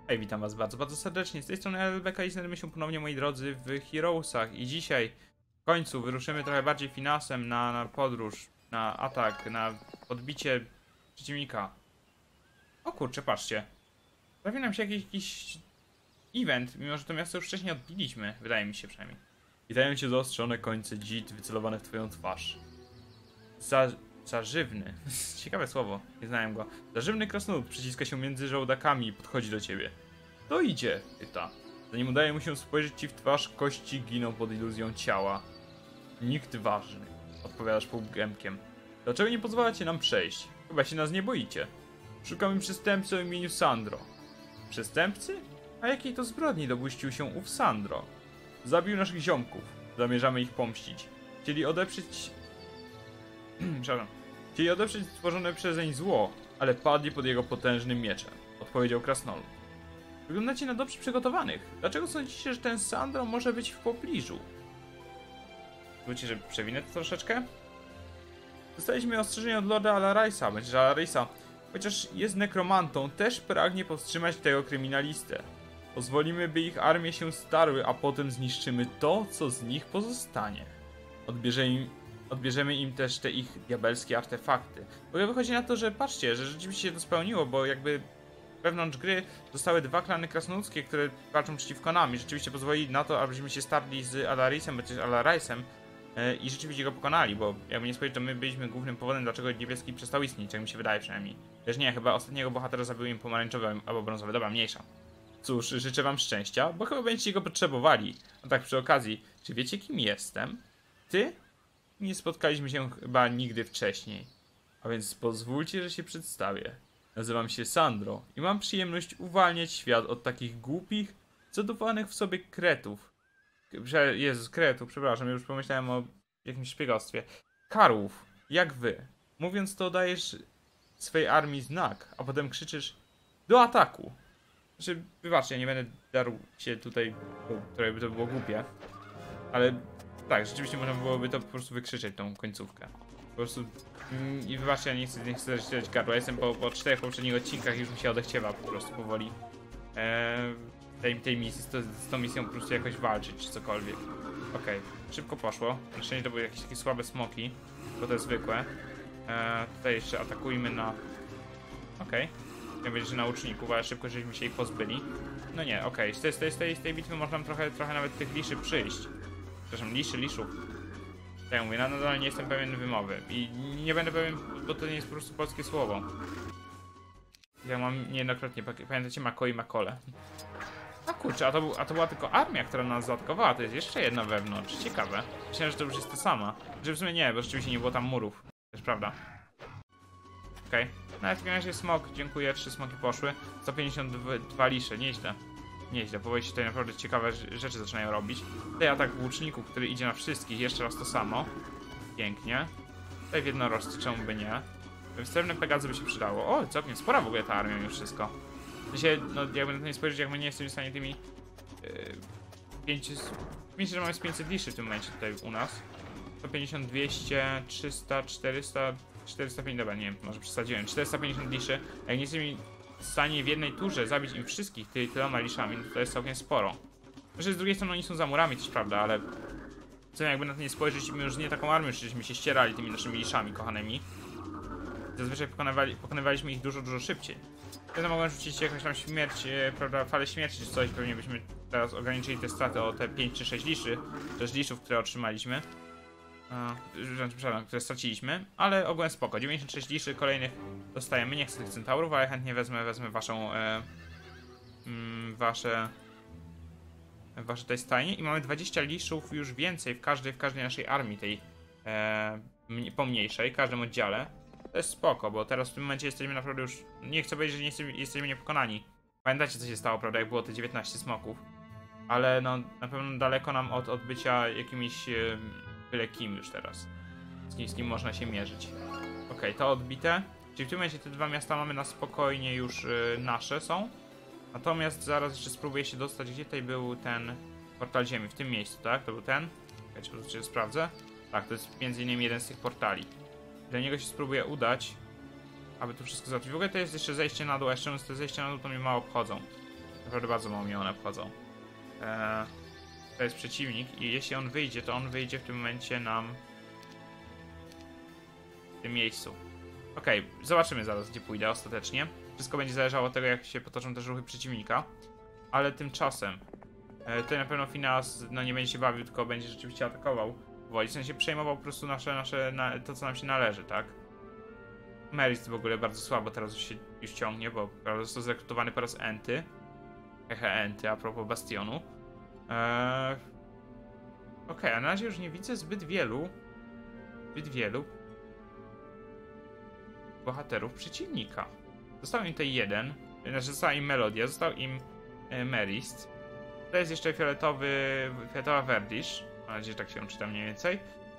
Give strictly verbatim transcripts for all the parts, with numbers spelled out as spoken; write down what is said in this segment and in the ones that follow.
Hej, witam was bardzo, bardzo serdecznie. Z tej strony Elbeka i znajdziemy się ponownie, moi drodzy, w Heroesach. I dzisiaj w końcu wyruszymy trochę bardziej finansem na, na podróż, na atak, na podbicie przeciwnika. O kurczę, patrzcie. Trafi nam się jakiś, jakiś event, mimo że to miasto już wcześniej odbiliśmy, wydaje mi się przynajmniej. Witają cię zaostrzone końce dzid wycelowane w twoją twarz. Za... Zażywny. Ciekawe słowo, nie znałem go. Zażywny krasnolud przyciska się między żołdakami i podchodzi do ciebie. To idzie, pyta. Zanim udaje mu się spojrzeć ci w twarz, kości giną pod iluzją ciała. Nikt ważny, odpowiadasz półgębkiem. Dlaczego nie pozwalacie nam przejść? Chyba się nas nie boicie. Szukamy przestępcy o imieniu Sandro. Przestępcy? A jakiej to zbrodni dopuścił się ów Sandro? Zabił naszych ziomków. Zamierzamy ich pomścić. Chcieli odeprzeć... Przepraszam. Chcieli odeprzeć stworzone przezeń zło, ale padli pod jego potężnym mieczem, odpowiedział krasnolud. Wyglądacie na dobrze przygotowanych. Dlaczego sądzicie, że ten Sandro może być w pobliżu? Wiecie, że przewinę to troszeczkę? Dostaliśmy ostrzeżenie od Lorda Alarisa, będzie Alarisa. Chociaż jest nekromantą, też pragnie powstrzymać tego kryminalistę. Pozwolimy, by ich armie się starły, a potem zniszczymy to, co z nich pozostanie. Odbierze im, odbierzemy im też te ich diabelskie artefakty. Bo wychodzi na to, że patrzcie, że rzeczywiście się to spełniło, bo jakby wewnątrz gry zostały dwa klany krasnoludzkie, które walczą przeciwko nam i rzeczywiście pozwoli na to, abyśmy się starli z Alarisem, bądź Alarisem yy, i rzeczywiście go pokonali, bo jakby nie spojrzeć, to my byliśmy głównym powodem, dlaczego niebieski przestał istnieć, jak mi się wydaje przynajmniej. Też nie, chyba ostatniego bohatera zabił im pomarańczowy albo brązowy, dobra, mniejsza. Cóż, życzę wam szczęścia, bo chyba będziecie go potrzebowali. No tak przy okazji, czy wiecie, kim jestem? Ty? Nie spotkaliśmy się chyba nigdy wcześniej, a więc pozwólcie, że się przedstawię. Nazywam się Sandro i mam przyjemność uwalniać świat od takich głupich, zadufanych w sobie kretów. Jezus, kretów, przepraszam, już pomyślałem o jakimś szpiegostwie. Karłów, jak wy. Mówiąc to, dajesz swej armii znak, a potem krzyczysz do ataku. Znaczy, wybaczcie, ja nie będę darł się tutaj, bo trochę by to było głupie. Ale tak, rzeczywiście można byłoby to po prostu wykrzyczeć, tą końcówkę. Po prostu... Mm, I wybaczcie, ja nie chcę, nie chcę zaczynać gardła. Jestem po, po czterech poprzednich odcinkach i już mi się odechciewa po prostu powoli eee, tej, tej misji, z, to, z tą misją po prostu jakoś walczyć, czy cokolwiek. Okej, okay. Szybko poszło. Na szczęście to były jakieś takie słabe smoki, bo to jest zwykłe. Eee, tutaj jeszcze atakujmy na... Okej. Okay. Ja wiem, że na łuczników, ale szybko żeśmy się ich pozbyli. No nie, okej. Okay. Z, tej, z, tej, z tej bitwy można trochę, trochę nawet tych liszy przyjść. Przepraszam, liszy, liszów. Tak jak mówię, nadal nie jestem pewien wymowy i nie będę pewien, bo to nie jest po prostu polskie słowo. Ja mam niejednokrotnie, pamiętacie Mako i Makole. A kurczę, a to, był, a to była tylko armia, która nas zaatakowała, to jest jeszcze jedna wewnątrz, ciekawe. Myślałem, że to już jest to sama. Że w sumie nie, bo rzeczywiście nie było tam murów, też prawda. Okej, okay. No ale w takim razie smok, dziękuję, trzy smoki poszły. sto pięćdziesiąt dwa lisze, nieźle. Nieźle, powoli się tutaj naprawdę ciekawe rzeczy zaczynają robić. Tutaj atak łuczników, który idzie na wszystkich, jeszcze raz to samo. Pięknie. Tutaj w jednorożcy, czemu by nie? Wstępne Pegazy by się przydało. O, całkiem spora w ogóle ta armia już wszystko. W sensie, no jakby na to nie spojrzeć, jak my nie jesteśmy w stanie tymi... Yy, pięćset... Myślę, że mamy z pięćset liszy w tym momencie tutaj u nas. sto pięćdziesiąt, dwieście, trzysta, czterysta, czterysta pięćdziesiąt, dobra, nie wiem, może przesadziłem. czterysta pięćdziesiąt liszy. Jak nie jesteśmy w stanie w jednej turze zabić im wszystkich ty, tyloma liszami, to jest całkiem sporo. Znaczy z drugiej strony oni są za murami, też prawda, ale co jakby na to nie spojrzeć, my już nie taką armią, żeśmy się ścierali tymi naszymi liszami kochanymi. Zazwyczaj pokonywali, pokonywaliśmy ich dużo, dużo szybciej. Wtedy mogłem rzucić jakąś tam śmierć, e, prawda, falę śmierci czy coś, pewnie byśmy teraz ograniczyli te straty o te pięć czy sześć liszy, też liszów, które otrzymaliśmy. Yy, przepraszam, które straciliśmy, ale ogółem spoko. dziewięćdziesiąt sześć liszy kolejnych dostajemy. Nie chcę tych centaurów, ale chętnie wezmę, wezmę waszą e, mm, wasze wasze tej stajnie i mamy dwadzieścia liszów już więcej w każdej, w każdej naszej armii tej e, pomniejszej, w każdym oddziale. To jest spoko, bo teraz w tym momencie jesteśmy naprawdę już, nie chcę powiedzieć, że nie jesteśmy, jesteśmy niepokonani. Pamiętacie, co się stało, prawda, jak było te dziewiętnaście smoków, ale no na pewno daleko nam od odbycia jakimiś e, byle kim już teraz. Z kim, z kim można się mierzyć. Okej, okay, to odbite. Czyli w tym momencie te dwa miasta mamy na spokojnie już y, nasze są. Natomiast zaraz jeszcze spróbuję się dostać, gdzie tutaj był ten portal ziemi. W tym miejscu, tak? To był ten. Czekajcie, po prostu sprawdzę. Tak, to jest między innymi jeden z tych portali. Do niego się spróbuję udać, aby tu wszystko załatwić. W ogóle to jest jeszcze zejście na dół, a jeszcze to zejście na dół to mnie mało obchodzą. Naprawdę bardzo mało mnie one obchodzą. Eee, to jest przeciwnik i jeśli on wyjdzie, to on wyjdzie w tym momencie nam w tym miejscu. Okej, okay, zobaczymy zaraz, gdzie pójdę ostatecznie. Wszystko będzie zależało od tego, jak się potoczą też ruchy przeciwnika. Ale tymczasem e, tutaj na pewno Finas no, nie będzie się bawił, tylko będzie rzeczywiście atakował. W sensie przejmował po prostu nasze, nasze na, to, co nam się należy, tak? Merist w ogóle bardzo słabo teraz już się już ciągnie, bo został zrekrutowany po raz enty. Hehe, enty, a propos Bastionu. Eee... Okej, okay, a na razie już nie widzę zbyt wielu, zbyt wielu bohaterów przeciwnika. Został im tutaj jeden, znaczy została im Melodia, został im e, Merist. To jest jeszcze fioletowy, fioletowa Verdish. Mam nadzieję, że tak się on czyta mniej więcej.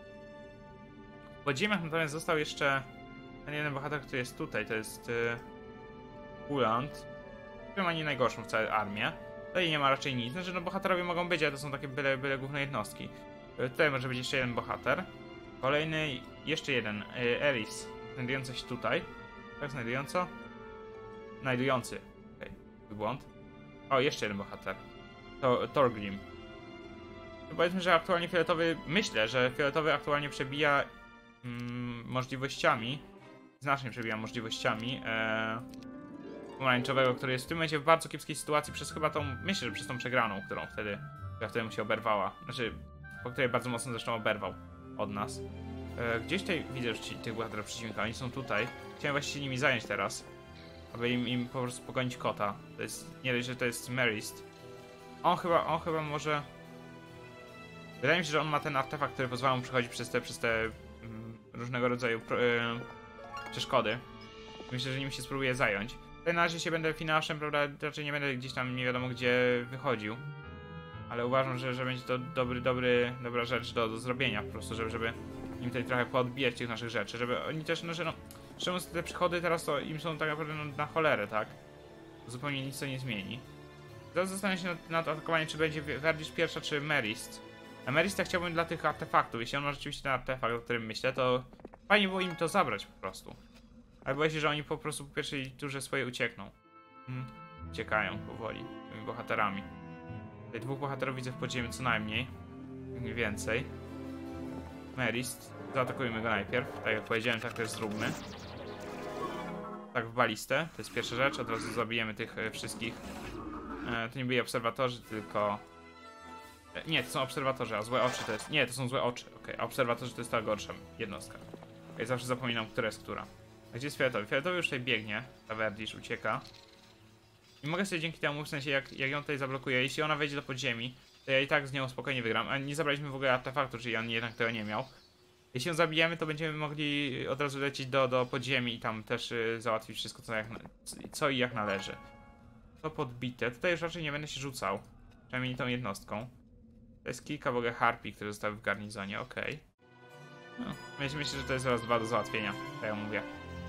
W podziemiach natomiast został jeszcze ten jeden bohater, który jest tutaj, to jest e, Uland, który ma nie najgorszą w całej armię. Tutaj nie ma raczej nic, znaczy no bohaterowie mogą być, ale to są takie byle, byle główne jednostki. E, tutaj może być jeszcze jeden bohater. Kolejny, jeszcze jeden, e, Eris, znajdujący się tutaj. Tak, znajdująco? Znajdujący. Okej, okay. Błąd. O, jeszcze jeden bohater. To Thorgrim. No powiedzmy, że aktualnie fioletowy, myślę, że fioletowy aktualnie przebija mm, możliwościami, znacznie przebija możliwościami e, pomarańczowego, który jest w tym momencie w bardzo kiepskiej sytuacji przez chyba tą, myślę, że przez tą przegraną, którą wtedy, która wtedy mu się oberwała. Znaczy, po której bardzo mocno zresztą oberwał od nas. E, gdzieś tutaj widzę już ci, tych bohaterów przeciwnika, oni są tutaj. Chciałem właśnie się nimi zająć teraz, aby im, im po prostu pogonić kota. To jest, nie dość, że to jest Merist. On chyba, on chyba może... Wydaje mi się, że on ma ten artefakt, który pozwala mu przechodzić przez te, przez te mm, różnego rodzaju pro, yy, przeszkody. Myślę, że nim się spróbuję zająć. Tutaj na razie się będę finaszem, prawda? Raczej nie będę gdzieś tam nie wiadomo gdzie wychodził. Ale uważam, że, że będzie to dobry, dobry, dobra rzecz do, do zrobienia po prostu, żeby, żeby im tutaj trochę poodbijać tych naszych rzeczy, żeby oni też, no, że no... Szczerze te przychody teraz to im są tak naprawdę no, na cholerę, tak? Zupełnie nic to nie zmieni. Teraz zastanawiam się nad, nad atakowaniem, czy będzie Verdish pierwsza, czy Merist. A Merista chciałbym dla tych artefaktów. Jeśli on ma rzeczywiście ten artefakt, o którym myślę, to fajnie było im to zabrać po prostu. Ale boję się, że oni po prostu po pierwszej turze swoje uciekną. Hmm. Uciekają powoli tymi bohaterami. Tutaj dwóch bohaterów widzę w podziemiu co najmniej. Mniej więcej. Merist. Zaatakujmy go najpierw. Tak jak powiedziałem, tak też zróbmy. Tak w balistę. To jest pierwsza rzecz. Od razu zabijemy tych e, wszystkich. E, to nie byli obserwatorzy, tylko... E, nie, to są obserwatorzy, a złe oczy to jest... Nie, to są złe oczy. Okej, okay. A obserwatorzy to jest ta gorsza jednostka. Okay, zawsze zapominam, która jest która. A gdzie jest fioletowy? Fioletowy już tutaj biegnie. Ta Verdish ucieka. I mogę sobie dzięki temu, w sensie jak, jak ją tutaj zablokuję, jeśli ona wejdzie do podziemi, to ja i tak z nią spokojnie wygram. A nie zabraliśmy w ogóle artefaktu, czyli on jednak tego nie miał. Jeśli ją zabijemy, to będziemy mogli od razu lecieć do, do podziemi i tam też y, załatwić wszystko, co, jak, co i jak należy. To podbite. Tutaj już raczej nie będę się rzucał. Przynajmniej nie tą jednostką. To jest kilka w ogóle harpii, które zostały w garnizonie, okej. Okay. No, myślę, że to jest raz dwa do załatwienia, tak ja mówię.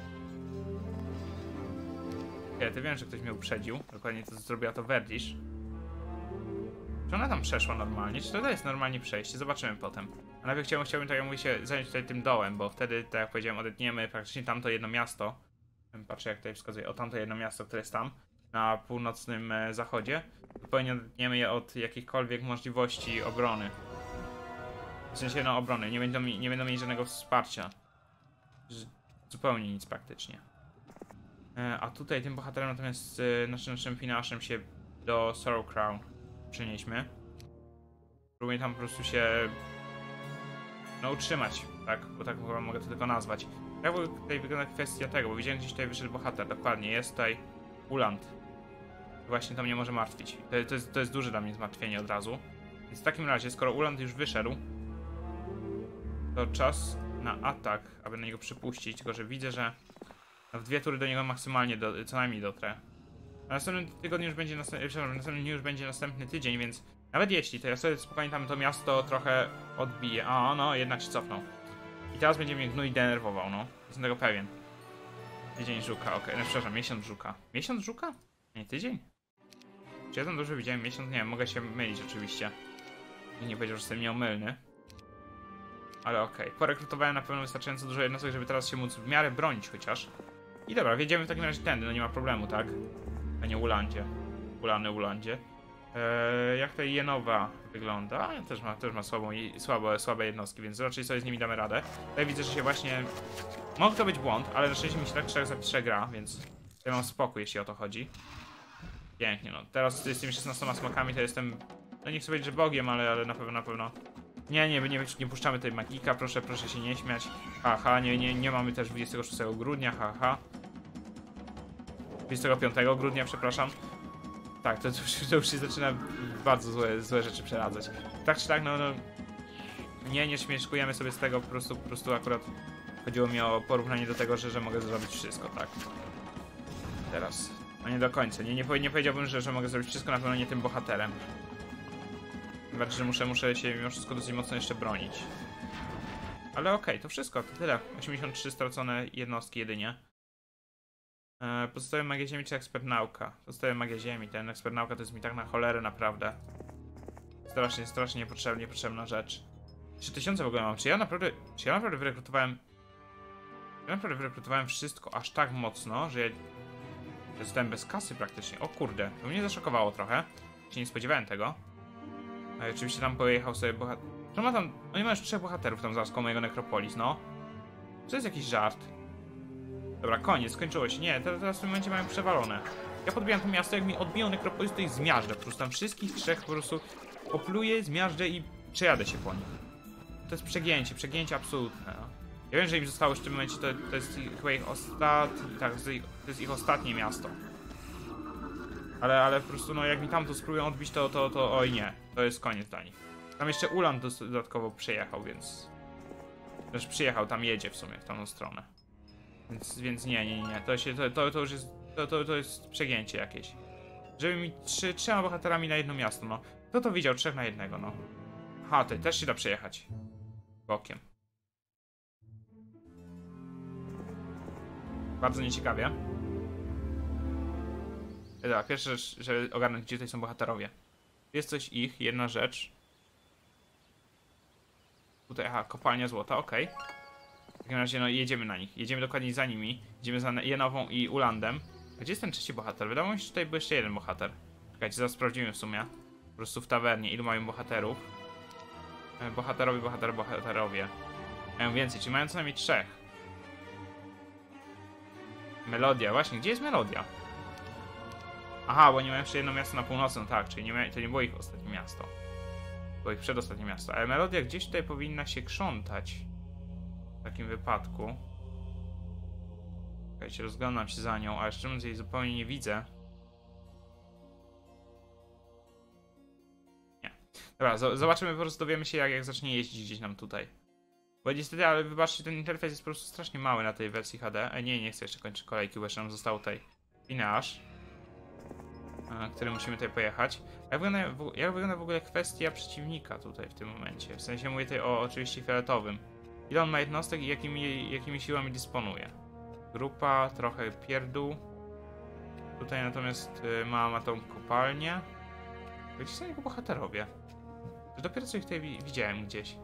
Ja to wiem, że ktoś mnie uprzedził. Dokładnie to zrobiła to Verdish. Czy ona tam przeszła normalnie? Czy to jest normalnie przejście? Zobaczymy potem. A najpierw chciałbym, chciałbym tak jak mówię, się zająć tutaj tym dołem, bo wtedy, tak jak powiedziałem, odetniemy praktycznie tamto jedno miasto. Patrzę jak tutaj wskazuje, o tamto jedno miasto, które jest tam, na północnym e, zachodzie. Zupełnie odetniemy je od jakichkolwiek możliwości obrony. W sensie, no obrony, nie będą, nie będą mieli żadnego wsparcia. Zupełnie nic praktycznie. E, a tutaj tym bohaterem natomiast e, naszym, naszym finaszem się do Sorrow Crown przenieśmy. Próbuję tam po prostu się no utrzymać, tak? Bo tak mogę to tylko nazwać. Jak tutaj wygląda kwestia tego, bo widziałem gdzieś tutaj wyszedł bohater, dokładnie, jest tutaj Uland. Właśnie to mnie może martwić. To, to, jest, to jest duże dla mnie zmartwienie od razu. Więc w takim razie, skoro Uland już wyszedł, to czas na atak, aby na niego przypuścić, tylko że widzę, że w dwie tury do niego maksymalnie do, co najmniej dotrę. A następnym tygodniu już będzie następny, przepraszam, następnym dniu już będzie następny tydzień, więc nawet jeśli, to ja sobie spokojnie tam to miasto trochę odbiję. A no, jednak się cofnął. I teraz będzie mnie gnój denerwował, no. Jestem tego pewien. Tydzień żuka, okej, okay. No, przepraszam, miesiąc żuka. Miesiąc żuka? Nie, tydzień? Czy ja tam dobrze widziałem miesiąc? Nie, mogę się mylić oczywiście. I nie powiedział, że jestem nieomylny. Ale okej, okay. Porekrutowałem na pewno wystarczająco dużo jednostek, żeby teraz się móc w miarę bronić chociaż. I dobra, wjedziemy w takim razie tędy, no nie ma problemu, tak? A nie Ulandzie. Ulany Ulandzie. Eee, jak ta Jenowa wygląda? Też ma, też ma słabą, słabo, słabe jednostki, więc raczej sobie z nimi damy radę. Tutaj widzę, że się właśnie... Mógł to być błąd, ale na szczęście mi się tak trzech zapisze gra, więc ja mam spokój, jeśli o to chodzi. Pięknie, no. Teraz z tymi szesnastoma smokami to jestem... No nie chcę powiedzieć, że bogiem, ale, ale na pewno, na pewno... Nie, nie, nie, nie puszczamy tej magika, proszę, proszę się nie śmiać. Haha, nie, nie, nie mamy też dwudziestego szóstego grudnia, haha. dwudziestego piątego grudnia, przepraszam. Tak, to, to, już, to już się zaczyna bardzo złe, złe rzeczy przeradzać. Tak czy tak, no, no... Nie, nie śmieszkujemy sobie z tego, po prostu, po prostu akurat... Chodziło mi o porównanie do tego, że, że mogę zrobić wszystko, tak. Teraz. No nie do końca. Nie, nie, nie powiedziałbym, że, że mogę zrobić wszystko, na pewno nie tym bohaterem. Tym bardziej, że muszę, muszę się mimo wszystko dosyć mocno jeszcze bronić. Ale okej, okay, to wszystko, to tyle. osiemdziesiąt trzy stracone jednostki jedynie. Eee, pozostaje magia ziemi czy ekspert nauka? Pozostaje magia ziemi. Ten ekspert nauka to jest mi tak na cholerę naprawdę. Strasznie, strasznie niepotrzebna, niepotrzebna rzecz. trzy tysiące w ogóle mam. Czy ja naprawdę, czy ja naprawdę wyrekrutowałem... Ja naprawdę wyrekrutowałem wszystko aż tak mocno, że ja... Ja zostałem bez kasy praktycznie. O kurde, to mnie zaszokowało trochę. Się nie spodziewałem tego. A oczywiście tam pojechał sobie bohater... No ma tam... Oni mają już trzech bohaterów tam zaraz koło mojego Necropolis, no. To jest jakiś żart. Dobra, koniec, skończyło się. Nie, teraz, teraz w tym momencie mają przewalone. Ja podbijam to miasto, jak mi odbiją Necropolis, to ich zmiażdżę. Po prostu tam wszystkich trzech po prostu opluję, zmiażdżę i przejadę się po nich. To jest przegięcie, przegięcie absolutne, no. Ja wiem, że im zostało już w tym momencie, to, to jest ich, chyba ich ostatni... Tak, to jest ich ostatnie miasto. Ale, ale po prostu, no jak mi tam to spróbują odbić, to, to, to oj nie. To jest koniec dla nich. Tam jeszcze Ulan dodatkowo przyjechał, więc... Też przyjechał, tam jedzie w sumie, w tamtą stronę. Więc, więc nie, nie, nie. To, się, to, to, to już jest... To, to, to jest przegięcie jakieś. Żeby mi trzy, trzema bohaterami na jedno miasto, no. Kto to widział? Trzech na jednego, no. Aha, tutaj też się da przejechać. Bokiem. Bardzo nieciekawie. Dobra, pierwsza rzecz, żeby ogarnąć, gdzie tutaj są bohaterowie. Jest coś ich, jedna rzecz. Tutaj, aha, kopalnia złota, okej. Okay. W takim razie, no, jedziemy na nich. Jedziemy dokładnie za nimi. Jedziemy za Jenową i Ulandem. Gdzie jest ten trzeci bohater? Wydawało mi się, że tutaj był jeszcze jeden bohater. Czekajcie, zaraz sprawdzimy w sumie. Po prostu w tawernie, ilu mają bohaterów. Bohaterowie, bohater, bohaterowie. Mają więcej, czyli mają co najmniej trzech. Melodia, właśnie, gdzie jest Melodia? Aha, bo nie mają jeszcze jedno miasto na północy, no tak, czyli nie ma, to nie było ich ostatnie miasto. Było ich przedostatnie miasto, ale Melodia gdzieś tutaj powinna się krzątać. W takim wypadku. Czekajcie, rozglądam się za nią, a jeszcze mówiąc jej zupełnie nie widzę. Nie. Dobra, zobaczymy, po prostu dowiemy się jak, jak zacznie jeździć gdzieś nam tutaj. Bo niestety, ale wybaczcie, ten interfejs jest po prostu strasznie mały na tej wersji H D. E, nie, nie chcę jeszcze kończyć kolejki, bo jeszcze nam został tutaj Finasz, który musimy tutaj pojechać. Jak wygląda, jak wygląda w ogóle kwestia przeciwnika tutaj w tym momencie? W sensie mówię tutaj o oczywiście fioletowym. Ile on ma jednostek i jakimi, jakimi siłami dysponuje? Grupa, trochę pierdół. Tutaj natomiast y, ma, ma tą kopalnię. Gdzie są jego bohaterowie? To dopiero co ich tutaj wi widziałem gdzieś.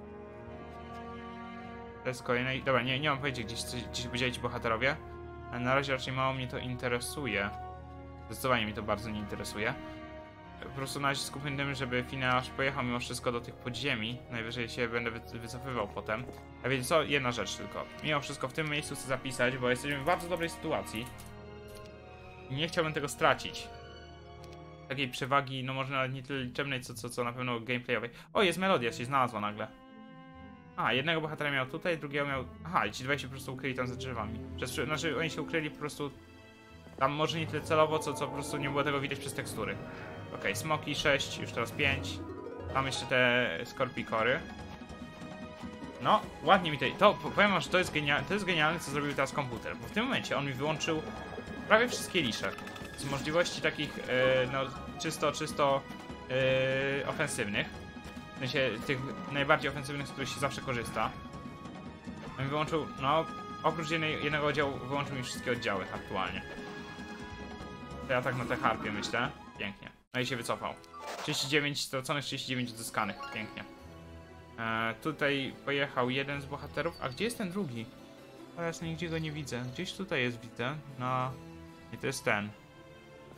To jest kolejne. Dobra, nie, nie mam pojęcia, gdzieś, gdzieś powiedzieli ci bohaterowie. Ale na razie raczej mało mnie to interesuje. Zdecydowanie mnie to bardzo nie interesuje. Po prostu na razie skupię na tym, żeby Finasz pojechał mimo wszystko do tych podziemi. Najwyżej się będę wycofywał potem. A wiecie co? Jedna rzecz tylko. Mimo wszystko w tym miejscu chcę zapisać, bo jesteśmy w bardzo dobrej sytuacji. I nie chciałbym tego stracić. Takiej przewagi, no może nawet nie tyle liczebnej, co, co, co na pewno gameplayowej. O, jest Melodia, się znalazła nagle. A, jednego bohatera miał tutaj, drugiego miał... Aha, i ci dwaj się po prostu ukryli tam za drzewami. Przez, znaczy, oni się ukryli po prostu... Tam może nie tyle celowo, co, co po prostu nie było tego widać przez tekstury. Okej, okay, smoki sześć, już teraz pięć. Tam jeszcze te skorpikory. No, ładnie mi tutaj... To, powiem wam, że to jest, genial, to jest genialne, co zrobił teraz komputer. Bo w tym momencie on mi wyłączył prawie wszystkie lisze. Z możliwości takich, yy, no, czysto, czysto yy, ofensywnych. W sensie tych najbardziej ofensywnych, z których się zawsze korzysta. On mi wyłączył, no, oprócz jednej, jednego oddziału, wyłączył mi wszystkie oddziały aktualnie. To ja tak na te harpie myślę. Pięknie. No i się wycofał. trzydzieści dziewięć straconych, trzydzieści dziewięć odzyskanych. Pięknie. E, tutaj pojechał jeden z bohaterów. A gdzie jest ten drugi? Teraz nigdzie go nie widzę. Gdzieś tutaj jest, widzę. No. I to jest ten.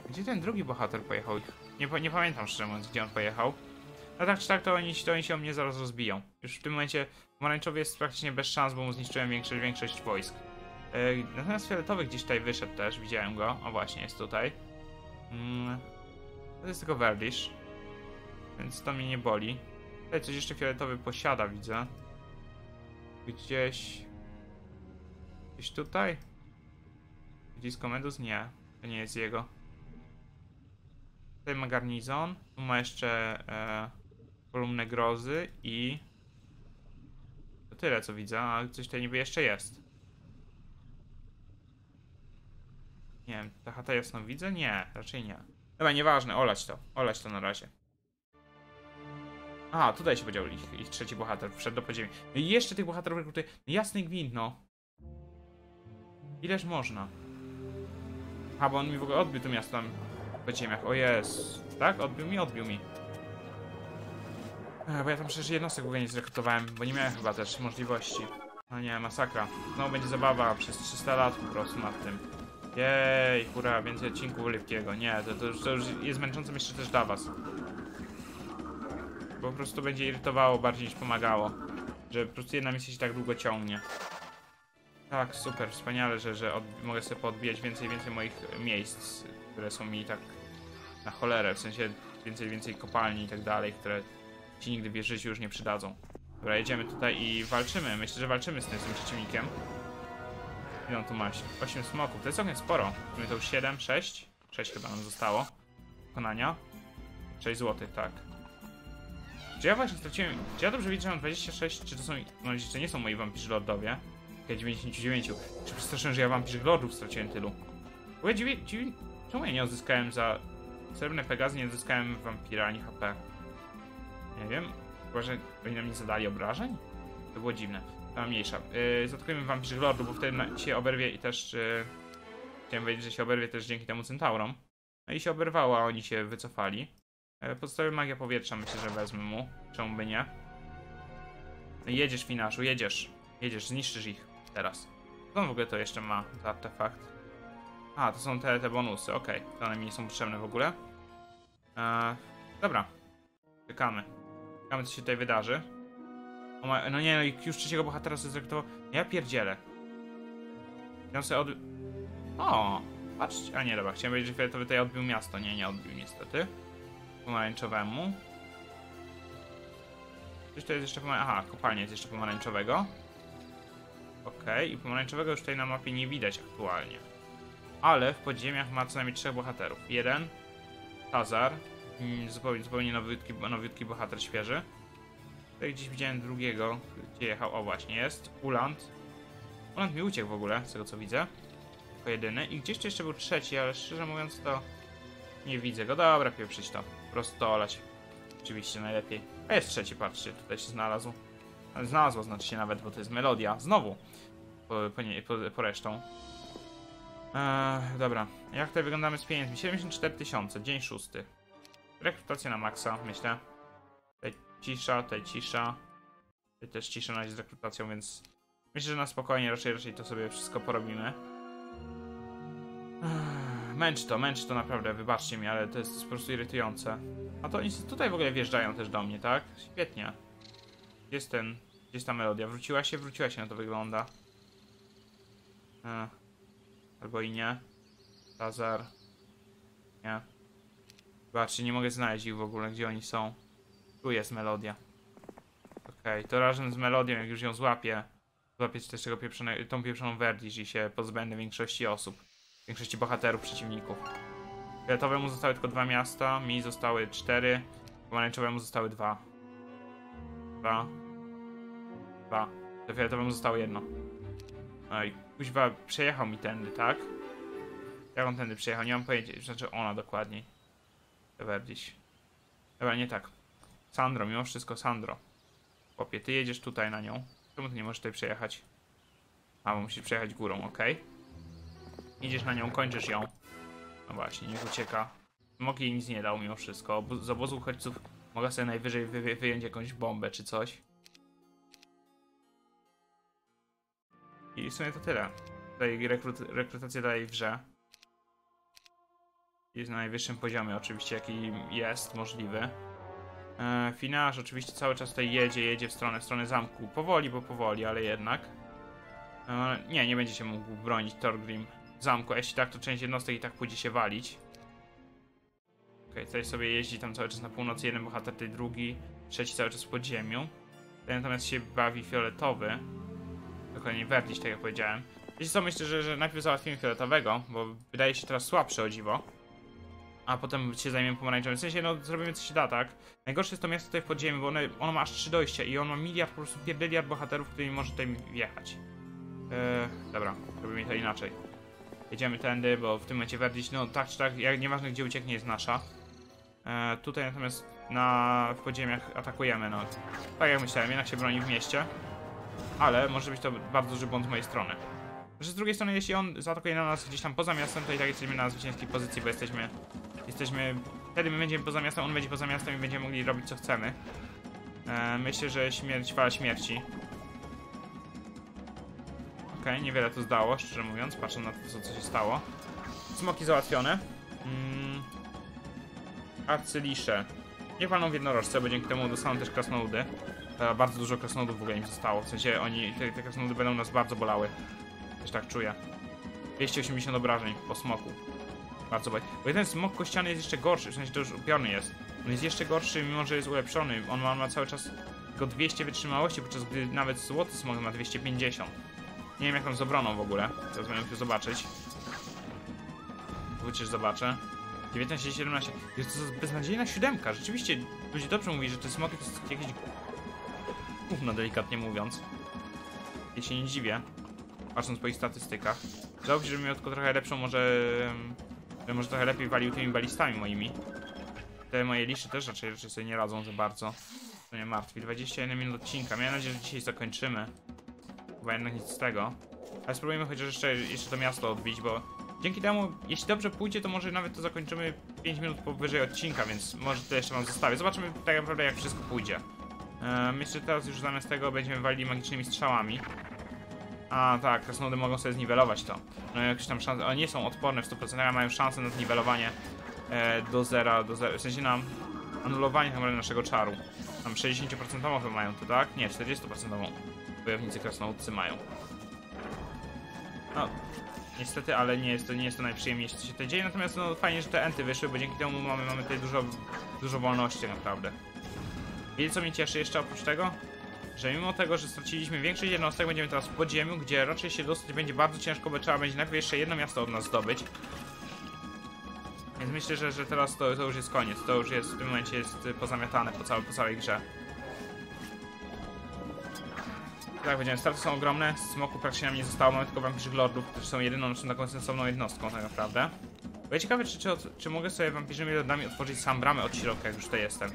Gdzie ten drugi bohater pojechał? Nie, nie pamiętam szczerze mówiąc, gdzie on pojechał. No tak czy tak, to oni, to oni się o mnie zaraz rozbiją. Już w tym momencie pomarańczowy jest praktycznie bez szans, bo mu zniszczyłem większość, większość wojsk. Yy, natomiast fioletowy gdzieś tutaj wyszedł też, widziałem go. O właśnie, jest tutaj. Mm, to jest tylko Werdish. Więc to mnie nie boli. Tutaj coś jeszcze fioletowy posiada, widzę. Gdzieś... Gdzieś tutaj? Disco Medus? Nie. To nie jest jego. Tutaj ma garnizon. Tu ma jeszcze e, kolumnę grozy i... To tyle co widzę, a coś tutaj niby jeszcze jest. Nie wiem, ta chata jasno widzę? Nie, raczej nie. Dobra, nieważne, olać to. Olać to na razie. Aha, tutaj się podział ich, ich trzeci bohater, wszedł do podziemi. No i jeszcze tych bohaterów rekrutuje. No jasny gwint, no. Ileż można? A, bo on mi w ogóle odbił to miasto tam w podziemiach. O jest. Tak? Odbił mi? Odbił mi. Ech, bo ja tam przecież jednostek w ogóle nie zrekrutowałem, bo nie miałem chyba też możliwości. No nie, masakra. Znowu będzie zabawa przez trzysta lat po prostu nad tym. Jej, hura, więcej odcinków Lipkiego. Nie, to, to, już, to już jest męczące, myślę też dla was. Bo po prostu będzie irytowało bardziej niż pomagało. Że po prostu jedna misja się tak długo ciągnie. Tak, super, wspaniale, że, że mogę sobie podbijać więcej i więcej moich miejsc, które są mi tak na cholerę, w sensie więcej więcej kopalni i tak dalej, które ci nigdy w życiu już nie przydadzą. Dobra, jedziemy tutaj i walczymy. Myślę, że walczymy z tym, z tym przeciwnikiem. Ile on tu ma? osiem smoków, to jest całkiem sporo. Mamy to już siedem, sześć? sześć chyba nam zostało. Wykonania. sześć złotych, tak. Czy ja właśnie straciłem... Czy ja dobrze widzę, że mam dwadzieścia sześć, czy to są... No, to nie są moi wampirzy lordowie. Okej, dziewięćdziesiąt dziewięć. Czy przestraszyłem, że ja wampirzych lordów straciłem tylu? Bo ja dziwię... dziwię... Czemu ja nie odzyskałem za... Srebrne Pegazy nie odzyskałem wampira ani H P? Nie wiem. Chyba, że oni nam nie zadali obrażeń? To było dziwne. To mniejsza. Yy, Zaatakujemy wampirzych lordów, bo wtedy na... się oberwie i też... Yy... Chciałem powiedzieć, że się oberwie też dzięki temu centaurom. No i się oberwało, a oni się wycofali. Podstawowy magia powietrza myślę, że wezmę mu. Czemu by nie? No jedziesz, Finaszu, jedziesz. Jedziesz, zniszczysz ich teraz. Co on w ogóle to jeszcze ma za artefakt? A, to są te, te bonusy, okej. Okay. To one mi nie są potrzebne w ogóle. Eee, dobra. Czekamy. Czekamy, co się tutaj wydarzy. O ma... No nie, no i już trzeciego bohatera sobie zrekrutował. Ja pierdzielę. Ja sobie od... O, patrzcie. A nie, dobra, chciałem powiedzieć, że fioletowy tutaj odbił miasto. Nie, nie odbił niestety. Pomarańczowemu. Coś to jest jeszcze pomarańczowe. Aha, kopalnia jest jeszcze pomarańczowego. Okej, okay. I pomarańczowego już tutaj na mapie nie widać aktualnie. Ale w podziemiach ma co najmniej trzech bohaterów. Jeden, Tazar, mm, zupełnie, zupełnie nowiutki, nowiutki bohater świeży. Tutaj gdzieś widziałem drugiego, gdzie jechał. O, właśnie jest. Uland. Uland mi uciekł w ogóle, z tego co widzę. Tylko jedyny. I gdzieś tu jeszcze był trzeci, ale szczerze mówiąc to nie widzę go. Dobra, pieprzyć to. Po prostu to olać. Oczywiście najlepiej. A jest trzeci, patrzcie, tutaj się znalazł. Znalazło, znaczy się nawet, bo to jest melodia. Znowu. Po, po, nie, po, po resztą. Eee, dobra. Jak tutaj wyglądamy z pieniędzmi? siedemdziesiąt cztery tysiące, dzień szósty. Rekrutacja na maksa, myślę. Tutaj cisza, tutaj cisza. Tutaj też cisza na razie z rekrutacją, więc myślę, że na spokojnie raczej, raczej to sobie wszystko porobimy. Eee, męcz to, męcz to naprawdę, wybaczcie mi, ale to jest po prostu irytujące. A to oni tutaj w ogóle wjeżdżają też do mnie, tak? Świetnie. Gdzie jest ten... Gdzie jest ta melodia? Wróciła się? Wróciła się, na to wygląda. Eee. Albo i nie. Tazar. Nie. Zobaczcie, nie mogę znaleźć ich w ogóle, gdzie oni są. Tu jest melodia. Okej, okay, to razem z melodią, jak już ją złapię, złapię też tego pieprzone, tą pieprzoną Werdisz i się pozbędę większości osób. Większości bohaterów, przeciwników. Fioletowemu zostały tylko dwa miasta, mi zostały cztery, pomarańczowemu zostały dwa. Dwa. Dwa. To fioletowemu zostało jedno. No i kuźwa przejechał mi tędy, tak? Jak on tędy przejechał? Nie mam pojęcia, znaczy ona dokładniej. Werdiś. Dobra, nie tak. Sandro, mimo wszystko Sandro. Chłopie, ty jedziesz tutaj na nią. Czemu ty nie możesz tutaj przejechać? A, bo musisz przejechać górą, ok? Idziesz na nią, kończysz ją. No właśnie, niech ucieka. Smok jej nic nie dał mimo wszystko. Z obozu uchodźców mogę sobie najwyżej wy wy wyjąć jakąś bombę czy coś. I w sumie to tyle. Tutaj rekrut rekrutacja dalej wrze. Jest na najwyższym poziomie oczywiście, jaki jest możliwy. E, Finasz oczywiście cały czas tutaj jedzie, jedzie w stronę, w stronę zamku. Powoli, bo powoli, ale jednak. E, nie, nie będzie się mógł bronić Thorgrim zamku, a jeśli tak, to część jednostek i tak pójdzie się walić. Okej, okay, tutaj sobie jeździ tam cały czas na północy jeden bohater, tutaj drugi, trzeci cały czas w podziemiu. Tutaj natomiast się bawi fioletowy. Dokładnie Verdiś, tak jak powiedziałem. Wiecie co, myślę, że, że najpierw załatwimy fioletowego, bo wydaje się teraz słabszy o dziwo. A potem się zajmiemy pomarańczowym. W sensie, no, zrobimy co się da, tak? Najgorsze jest to miasto tutaj w podziemiu, bo ono, ono ma aż trzy dojścia i on ma miliard, po prostu pierdyliard bohaterów, którymi może tutaj wjechać. Eee, dobra, robimy to inaczej. Jedziemy tędy, bo w tym momencie Verdiś, no tak czy tak, jak, nieważne gdzie ucieknie, jest nasza. Eee, tutaj natomiast na w podziemiach atakujemy, no. Tak jak myślałem, jednak się broni w mieście. Ale może być to bardzo duży błąd z mojej strony. Że z drugiej strony, jeśli on zaatakuje na nas gdzieś tam poza miastem, to i tak jesteśmy na zwycięskiej pozycji, bo jesteśmy... Jesteśmy... Wtedy my będziemy poza miastem, on będzie poza miastem i będziemy mogli robić co chcemy. Eee, myślę, że śmierć, fala śmierci. Okej, okay, niewiele to zdało, szczerze mówiąc, patrząc na to, co, co się stało. Smoki załatwione. Mm. Arcylisze. Nie walną w jednorożce, bo dzięki temu dostaną też krasnoludy. E, bardzo dużo krasnoludów w ogóle im zostało, w sensie oni, te, te krasnoludy będą nas bardzo bolały. Też tak czuję. dwieście osiemdziesiąt obrażeń po smoku. Bardzo boli. Bo jeden smok kościany jest jeszcze gorszy, w sensie to już upiorny jest. On jest jeszcze gorszy, mimo że jest ulepszony. On ma, ma cały czas tylko dwieście wytrzymałości, podczas gdy nawet złoty smok ma dwieście pięćdziesiąt. Nie wiem jak tam z obroną w ogóle. Teraz będę musiał zobaczyć. Wyczyż zobaczę. dziewiętnaście siedemnaście. Jest to beznadziejna siódemka. Rzeczywiście ludzie dobrze mówili, że te smoki to jest jakieś gówno, delikatnie mówiąc. Ja się nie dziwię, patrząc po ich statystykach. Załóżmy, że miał tylko trochę lepszą, może... Że może trochę lepiej walił tymi balistami moimi. Te moje liszy też raczej, raczej sobie nie radzą za bardzo. To nie martwi. dwadzieścia jeden minut odcinka. Miałem nadzieję, że dzisiaj zakończymy. Chyba jednak nic z tego. Ale spróbujemy chociaż jeszcze, jeszcze to miasto odbić, bo... Dzięki temu, jeśli dobrze pójdzie, to może nawet to zakończymy pięć minut powyżej odcinka, więc może to jeszcze wam zostawię. Zobaczymy tak naprawdę jak wszystko pójdzie. Eee, myślę, że teraz już zamiast tego będziemy walili magicznymi strzałami. A tak, krasnoludy mogą sobie zniwelować to. No jakieś tam szanse, one nie są odporne w stu procentach, ale mają szansę na zniwelowanie e, do zera, do zera, w sensie na anulowanie tak naprawdę naszego czaru. Tam sześćdziesiąt procent chyba mają to, tak? Nie, czterdzieści procent wojownicy krasnoludcy mają. No, niestety, ale nie jest to, nie jest to najprzyjemniejsze, co się tutaj dzieje, natomiast no fajnie, że te enty wyszły, bo dzięki temu mamy, mamy tutaj dużo, dużo wolności naprawdę. Wiecie co mnie cieszy jeszcze oprócz tego? Że mimo tego, że straciliśmy większość jednostek, będziemy teraz w podziemiu, gdzie raczej się dostać będzie bardzo ciężko, bo trzeba będzie najpierw jeszcze jedno miasto od nas zdobyć. Więc myślę, że, że teraz to, to już jest koniec, to już jest w tym momencie jest pozamiatane po, całe, po całej grze. Tak, powiedziałem, straty są ogromne, smoku praktycznie nam nie zostało, mamy tylko wampirzych lordów, którzy są jedyną naszą taką sensowną jednostką tak naprawdę. Bo ja ciekawe, czy, czy, czy mogę sobie wampirzymi lordami otworzyć sam bramę od środka, jak już tutaj jestem.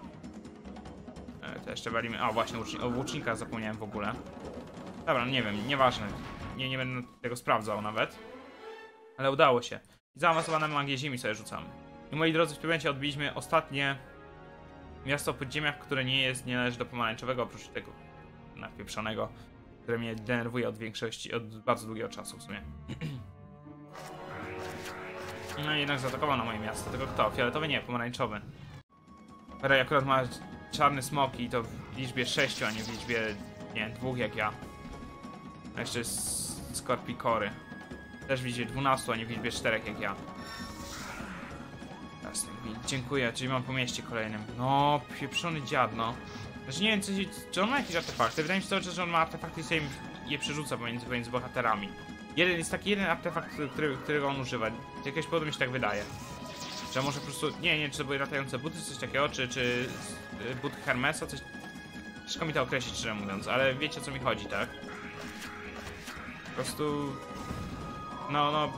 To jeszcze walimy. A właśnie, o włócznikach zapomniałem w ogóle. Dobra, no nie wiem, nieważne. Nie, nie będę tego sprawdzał nawet. Ale udało się. I zaawansowane magię ziemi sobie rzucamy. I moi drodzy, w tym momencie odbiliśmy ostatnie miasto w podziemiach, które nie jest, nie należy do pomarańczowego, oprócz tego napieprzonego, które mnie denerwuje od większości, od bardzo długiego czasu w sumie. No i jednak zaatakował na moje miasto. Tylko kto? Fioletowy? Nie, pomarańczowy. Perry akurat ma czarny smok i to w liczbie sześciu, a nie w liczbie, nie wiem, dwóch jak ja. A jeszcze jest Skorpikory. Też w liczbie dwunastu, a nie w liczbie czterech jak ja. Jasne, dziękuję, czyli mam po mieście kolejnym. No, pieprzony dziad, no. Znaczy nie wiem, co się, czy on ma jakieś artefakty? Wydaje mi się cały czas, że on ma artefakty i sobie je przerzuca pomiędzy, pomiędzy bohaterami. Jeden, jest taki jeden artefakt, który, którego on używa. Z jakiegoś powodu mi się tak wydaje. Że może po prostu, nie, nie, czy to były latające buty, coś takiego, czy, czy buty Hermesa, coś... Ciężko mi to określić, szczerze mówiąc, ale wiecie o co mi chodzi, tak? Po prostu... No, no...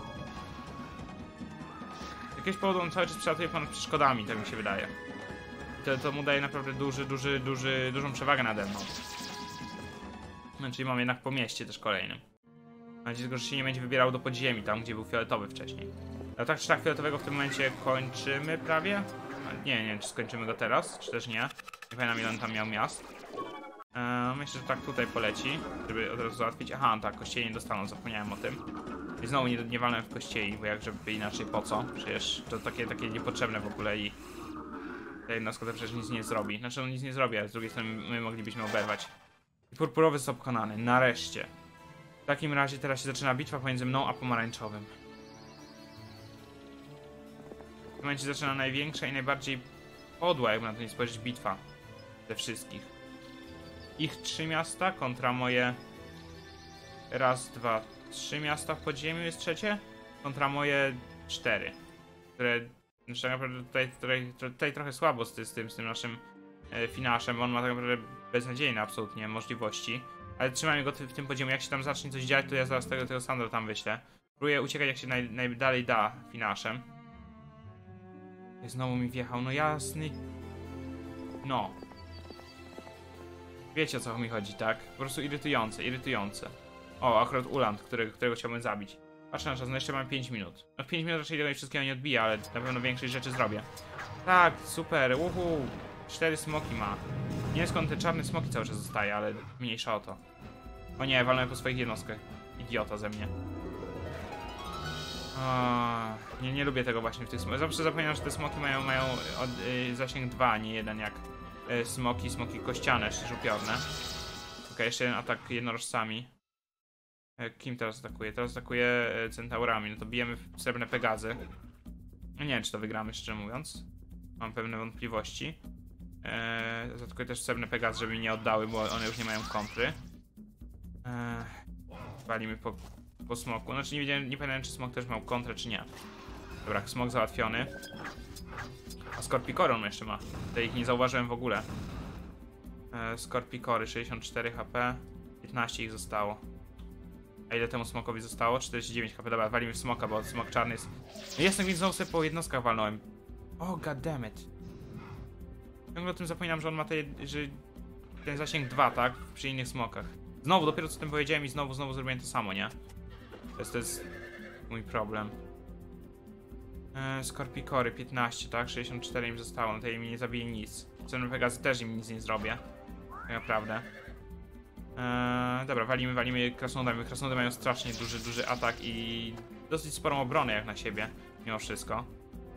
Z jakiegoś powodu on cały czas przelatuje ponad przeszkodami, tak mi się wydaje. To, to mu daje naprawdę duży, duży, duży, dużą przewagę nade mną. No, czyli mam jednak po mieście też kolejnym. Mam nadzieję tylko, że się nie będzie wybierał do podziemi, tam gdzie był fioletowy wcześniej. No tak czy tak, fioletowego w tym momencie kończymy prawie? Nie, nie wiem, czy skończymy go teraz, czy też nie. Nie pamiętam, ile on tam miał miast. Eee, myślę, że tak tutaj poleci, żeby od razu załatwić. Aha, tak, kościele nie dostaną, zapomniałem o tym. I znowu nie, nie walnę w kościeli, bo jak żeby inaczej po co? Przecież to takie, takie niepotrzebne w ogóle i ta jednostka to przecież nic nie zrobi. Znaczy on nic nie zrobi, ale z drugiej strony my moglibyśmy oberwać. I purpurowy został pokonany, nareszcie. W takim razie teraz się zaczyna bitwa pomiędzy mną a pomarańczowym. W tym momencie zaczyna największa i najbardziej podła, jakby na to nie spojrzeć, bitwa ze wszystkich. Ich trzy miasta kontra moje raz, dwa, trzy miasta w podziemiu jest trzecie, kontra moje cztery, które znaczy tak naprawdę tutaj, tutaj, tutaj trochę słabo z, z, tym, z tym naszym e, finaszem, bo on ma tak naprawdę beznadziejne absolutnie możliwości, ale trzymajmy go w tym podziemiu. Jak się tam zacznie coś dziać, to ja zaraz tego, tego Sandra tam wyślę. Próbuję uciekać jak się naj, najdalej da finaszem. I znowu mi wjechał, no jasny. No. Wiecie o co mi chodzi, tak? Po prostu irytujące, irytujące. O, akurat Uland, którego, którego chciałbym zabić. Patrzę na czas, no jeszcze mam pięć minut. No w pięć minut raczej tego wszystkiego nie odbija, ale na pewno większość rzeczy zrobię. Tak, super, uhu. Cztery smoki ma. Nie wiem skąd te czarne smoki cały czas zostaje, ale mniejsza o to. O nie, walnę po swoich jednostkach. Idiota ze mnie. O, nie, nie lubię tego właśnie w tych smokach. Zawsze zapominam, że te smoki mają, mają od, y, zasięg dwa, a nie jeden jak y, smoki, smoki kościane, czy żupiorne. Ok, jeszcze jeden atak jednorożcami. Y, kim teraz atakuje? Teraz atakuje y, centaurami. No to bijemy w srebrne Pegazy. No nie wiem, czy to wygramy, szczerze mówiąc. Mam pewne wątpliwości. Eee, zaatakuję też srebrne Pegazy, żeby mi nie oddały, bo one już nie mają kontry. Eee, walimy po, po smoku. Znaczy nie wiedziałem, nie pamiętam, czy smok też miał kontrę, czy nie. Dobra, smok załatwiony. A Skorpikory on jeszcze ma. Tutaj ich nie zauważyłem w ogóle. Eee, Skorpikory, sześćdziesiąt cztery H P. piętnaście ich zostało. A ile temu smokowi zostało? czterdzieści dziewięć H P. Dobra, walimy w smoka, bo smok czarny jest... No jestem, więc znowu sobie po jednostkach walnąłem. O, oh, goddammit. Ciągle o tym zapominam, że on ma te, że ten zasięg dwa, tak? Przy innych smokach. Znowu, dopiero co o tym powiedziałem i znowu, znowu zrobiłem to samo, nie? To jest, to jest mój problem. Eee, Skorpikory piętnaście, tak? sześćdziesiąt cztery im zostało, no to im nie zabije nic. Srebrne Pegazy też im nic nie zrobię. Tak naprawdę. Eee, dobra, walimy, walimy krasnoludami. Krasnoludy mają strasznie duży, duży atak i dosyć sporą obronę jak na siebie, mimo wszystko.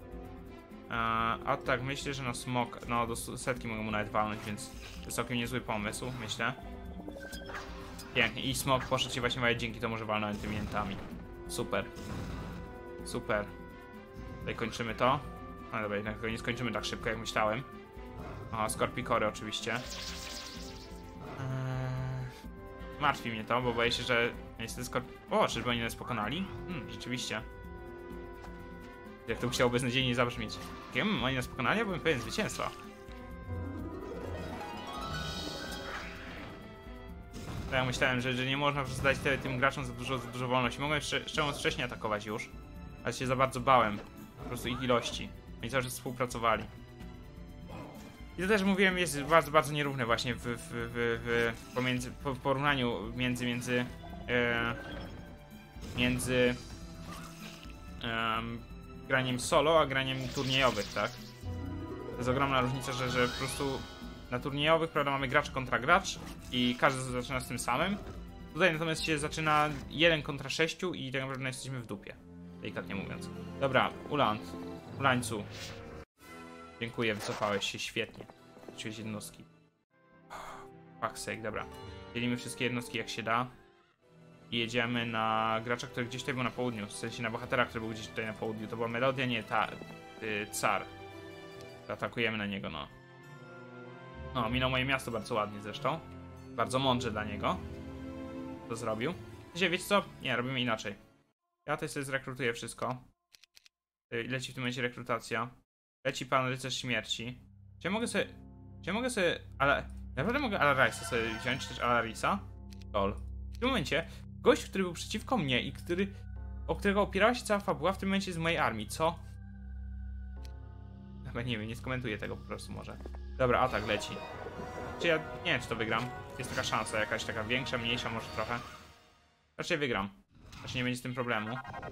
A tak, myślę, że na smok, no do setki mogę mu nawet walnąć, więc to jest całkiem niezły pomysł, myślę. Pięknie, i smok poszedł się właśnie walnąć, dzięki temu, że walnąłem tymi jętami. Super. Super. Tutaj kończymy to. No dobra, jednak nie skończymy tak szybko, jak myślałem. O, Skorpikory oczywiście. Eee... Martwi mnie to, bo boję się, że niestety Skorp... O, czyżby oni nas pokonali? Hmm, rzeczywiście. Jak to musiało beznadziejnie zabrzmieć. Kim? Oni nas pokonali? Ja byłem pewien zwycięstwa. Tak ja myślałem, że, że nie można dać tyle tym graczom za dużo, za dużo wolności. Mogłem jeszcze, jeszcze wcześniej atakować już, ale się za bardzo bałem. Po prostu ich ilości. Oni cały czas współpracowali. I to też mówiłem, jest bardzo, bardzo nierówne właśnie w, w, w, w, pomiędzy, po, w porównaniu między między e, między e, graniem solo, a graniem turniejowych, tak? To jest ogromna różnica, że, że po prostu na turniejowych, prawda, mamy gracz kontra gracz i każdy zaczyna z tym samym. Tutaj natomiast się zaczyna jeden kontra sześciu i tak naprawdę jesteśmy w dupie, delikatnie mówiąc. Dobra, Uland, Ulańcu. Dziękuję, wycofałeś się świetnie. Wróciłeś jednostki. Fuck's sake, dobra. Dzielimy wszystkie jednostki jak się da. I jedziemy na gracza, który gdzieś tutaj był na południu. W sensie na bohatera, który był gdzieś tutaj na południu. To była Melodia, nie, ta... Y, car. Atakujemy na niego, no. No, minął moje miasto bardzo ładnie zresztą. Bardzo mądrze dla niego. To zrobił. Wiecie co? Nie, robimy inaczej. Ja tutaj sobie zrekrutuję wszystko. Y, leci w tym momencie rekrutacja. Leci pan rycerz śmierci. Czy ja mogę sobie... Czy ja mogę sobie... Ale... Naprawdę mogę Alarisa sobie wziąć, czy też Alarisa? Lol. W tym momencie gość, który był przeciwko mnie i który... O którego opierała się cała fabuła, w tym momencie jest z mojej armii, co? Chyba nie wiem, nie skomentuję tego po prostu może. Dobra, atak leci. Czy ja... Nie wiem, czy to wygram. Jest taka szansa jakaś taka większa, mniejsza może trochę. Raczej wygram. Raczej nie będzie z tym problemu.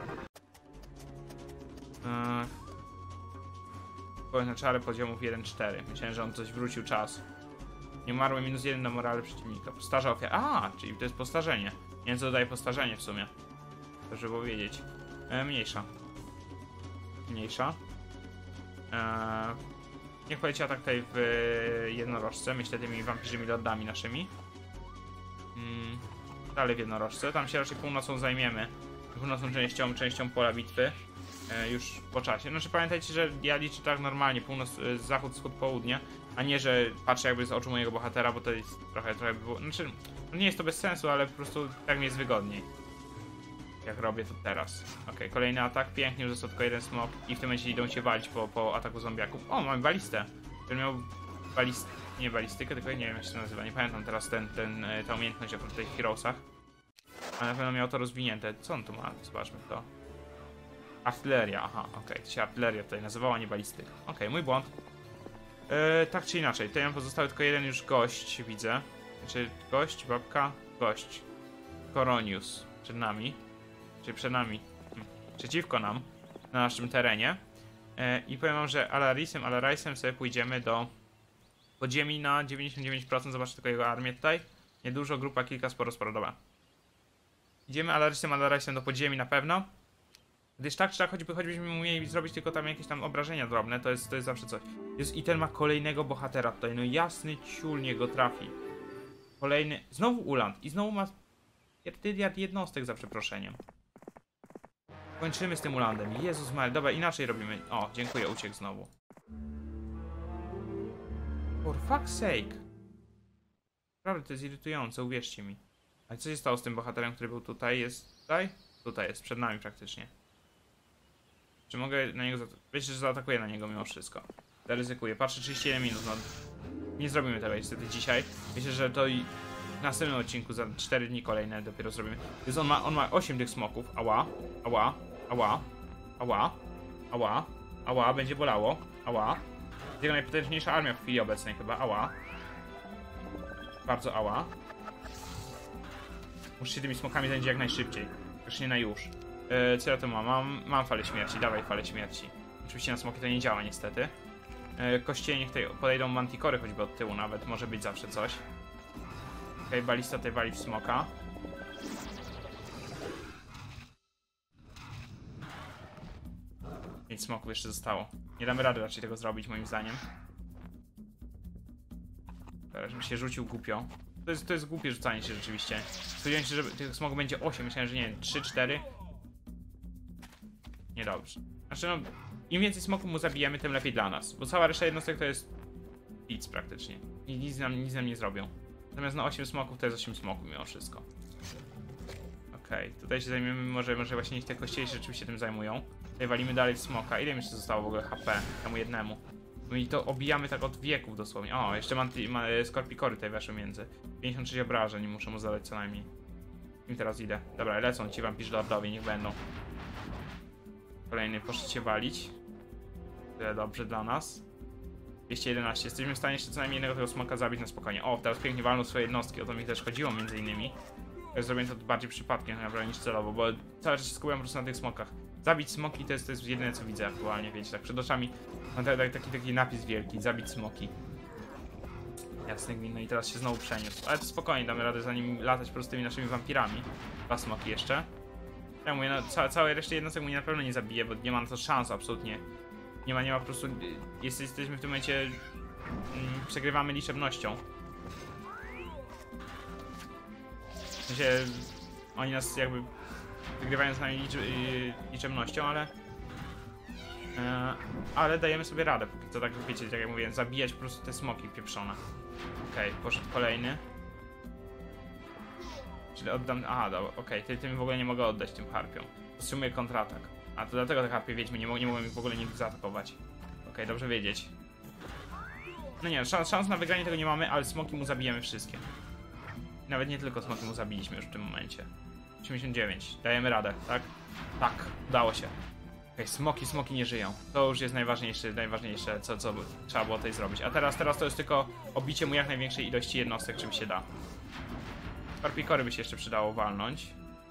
Eee... Powiem na czarę poziomów jeden cztery. Myślałem, że on coś wrócił czas. Nie umarły minus jeden na morale przeciwnika. Postarza ofiar. A, czyli to jest postarzenie. Nie wiem, co dodaje postarzenie w sumie. to żeby było wiedzieć. E, mniejsza. Mniejsza. E, niech poleci atak tutaj w jednorożce, myślę tymi wampirzymi lordami naszymi. Mm, dalej w jednorożce, tam się raczej północą zajmiemy. Północną częścią, częścią pola bitwy. E, już po czasie. Znaczy pamiętajcie, że ja liczę tak normalnie, północ, e, zachód, wschód, południe, a nie, że patrzę jakby z oczu mojego bohatera, bo to jest trochę, trochę było, znaczy, nie jest to bez sensu, ale po prostu tak mi jest wygodniej. Jak robię to teraz. Ok, kolejny atak, pięknie, już został tylko jeden smok i w tym momencie idą się walić po, po ataku zombiaków. O, mamy balistę. Ten miał balist... nie balistykę, tylko nie wiem jak się to nazywa, nie pamiętam teraz ten, ten, ta umiejętność jako w tych Heroesach. Ale na pewno miał to rozwinięte. Co on tu ma? Zobaczmy to. Artyleria, aha, okej, okay. To się artyleria tutaj nazywała, nie balistyka. Okej, okay, mój błąd. Yy, tak czy inaczej, tutaj nam pozostały tylko jeden już gość, widzę. Znaczy gość, babka, gość. Koronius przed nami. Czyli przed nami, hmm, przeciwko nam, na naszym terenie. Yy, I powiem wam, że Alarisem, Alarisem sobie pójdziemy do podziemi na dziewięćdziesiąt dziewięć procent. Zobaczcie tylko jego armię tutaj. Niedużo, grupa, kilka, sporo, sporo, dobra. Idziemy Alarisem, Alarisem do podziemi na pewno. Gdyż tak czy tak, choćby, choćbyśmy umieli zrobić tylko tam jakieś tam obrażenia drobne, to jest, to jest zawsze coś. Jest, i ten ma kolejnego bohatera tutaj, no jasny ciul niego trafi. Kolejny, znowu Uland i znowu ma tyliard jednostek za przeproszeniem. Kończymy z tym Ulandem, Jezus Maria, dobra, inaczej robimy. O, dziękuję, uciekł znowu. For fuck's sake. Naprawdę, to jest irytujące, uwierzcie mi. Ale co się stało z tym bohaterem, który był tutaj? Jest tutaj? Tutaj jest, przed nami praktycznie. Czy mogę na niego zaatakować? Wiecie, że zaatakuję na niego mimo wszystko. Zaryzykuję. Patrzę trzydzieści jeden minut, no. Nie zrobimy tego niestety dzisiaj. Myślę, że to i w następnym odcinku za cztery dni kolejne dopiero zrobimy. Więc on ma, on ma osiem tych smoków. Ała, ała, ała, ała, ała, ała, będzie bolało. Ała. Jest jego najpotężniejsza armia w chwili obecnej chyba. Ała. Bardzo ała. Muszę się tymi smokami zająć jak najszybciej. Już nie na już. Yy, co ja tu mam? mam? Mam falę śmierci, dawaj falę śmierci. Oczywiście na smoki to nie działa niestety. Yy, kościele niech tutaj podejdą mantikory choćby od tyłu nawet, może być zawsze coś. Okej, okay, balista tutaj wali w smoka. Pięć smoków jeszcze zostało. Nie damy rady raczej tego zrobić moim zdaniem. Teraz bym się rzucił głupio. To jest, to jest głupie rzucanie się rzeczywiście. Spodziewałem się, że tych smoków będzie osiem, myślałem, że nie wiem, trzy, cztery. Niedobrze. Znaczy no, im więcej smoków mu zabijemy, tym lepiej dla nas. Bo cała reszta jednostek to jest nic praktycznie. I nic nam, nic nam nie zrobią. Natomiast no osiem smoków to jest osiem smoków mimo wszystko. Okej, okay, tutaj się zajmiemy, może, może właśnie niech te kościele się rzeczywiście tym zajmują. Tutaj walimy dalej w smoka. Ile mi jeszcze zostało w ogóle H P? Temu jednemu. My i to obijamy tak od wieków dosłownie. O, jeszcze mam ma, skorpikory tutaj weszły między. pięćdziesiąt sześć obrażeń, muszę mu zadać co najmniej. Im teraz idę. Dobra, lecą ci wampirzy lordowie, niech będą. Kolejny poszedł się walić. Tyle dobrze dla nas. dwieście jedenaście. Jesteśmy w stanie jeszcze co najmniej jednego tego smoka zabić na spokojnie. O, teraz pięknie walną swoje jednostki. O to mi też chodziło między innymi. Ja zrobiłem to bardziej przypadkiem naprawdę niż celowo, bo cały czas się skupiam po prostu na tych smokach. Zabić smoki to jest, to jest jedyne co widzę aktualnie, wiecie, tak przed oczami mam taki, taki napis wielki, zabić smoki. Jasny gwin, no i teraz się znowu przeniósł. Ale to spokojnie, damy radę za nim latać po prostu tymi naszymi wampirami. Dwa smoki jeszcze. Ja mówię, no ca całej reszty jednostek mu na pewno nie zabije, bo nie ma na to szans absolutnie. Nie ma, nie ma po prostu, jest, jesteśmy w tym momencie, mm, przegrywamy liczebnością. W sensie, oni nas jakby wygrywają z nami liczy, liczebnością, ale e, ale dajemy sobie radę, póki co, tak wiecie, tak jak mówiłem, zabijać po prostu te smoki pieprzone. Okej, okay, poszedł kolejny. Czyli oddam, aha, dobra, okej, okay, tym w ogóle nie mogę oddać tym harpiom. Wstrzymuję kontratak. A to dlatego te harpie wiedźmy nie, nie mogłem ich w ogóle nigdy zaatakować. Okej, okay, dobrze wiedzieć. No nie, szans, szans na wygranie tego nie mamy, ale smoki mu zabijemy wszystkie. Nawet nie tylko smoki mu zabiliśmy już w tym momencie. osiemdziesiąt dziewięć, dajemy radę, tak? Tak, udało się. Okej, okay, smoki, smoki nie żyją. To już jest najważniejsze, najważniejsze co, co trzeba było tutaj zrobić. A teraz, teraz to jest tylko obicie mu jak największej ilości jednostek, czym się da. Skorpikory by się jeszcze przydało walnąć.